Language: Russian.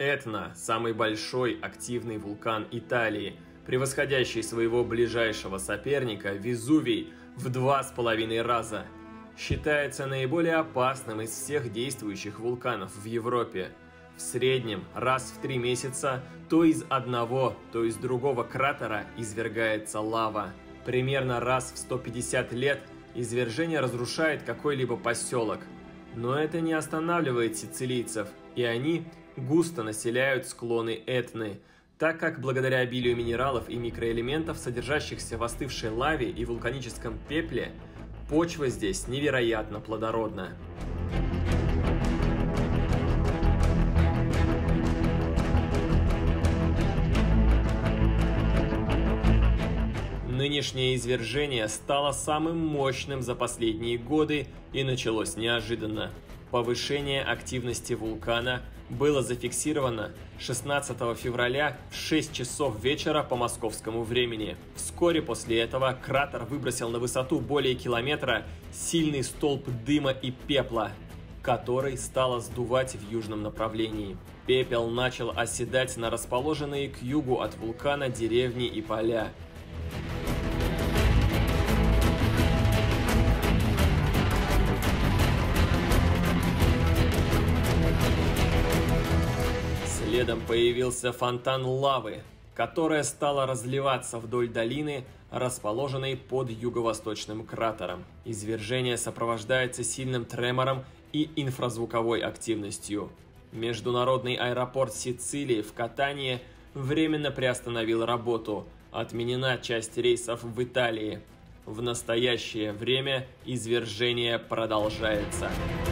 Этна – самый большой активный вулкан Италии, превосходящий своего ближайшего соперника Везувий в 2,5 раза. Считается наиболее опасным из всех действующих вулканов в Европе. В среднем раз в 3 месяца то из одного, то из другого кратера извергается лава. Примерно раз в 150 лет извержение разрушает какой-либо поселок. Но это не останавливает сицилийцев, и они густо населяют склоны Этны, так как благодаря обилию минералов и микроэлементов, содержащихся в остывшей лаве и вулканическом пепле, почва здесь невероятно плодородна. Нынешнее извержение стало самым мощным за последние годы и началось неожиданно. Повышение активности вулкана было зафиксировано 16 февраля в 6 часов вечера по московскому времени. Вскоре после этого кратер выбросил на высоту более километра сильный столб дыма и пепла, который стало сдувать в южном направлении. Пепел начал оседать на расположенные к югу от вулкана деревни и поля. Следом появился фонтан лавы, которая стала разливаться вдоль долины, расположенной под юго-восточным кратером. Извержение сопровождается сильным тремором и инфразвуковой активностью. Международный аэропорт Сицилии в Катании временно приостановил работу. Отменена часть рейсов в Италии. В настоящее время извержение продолжается.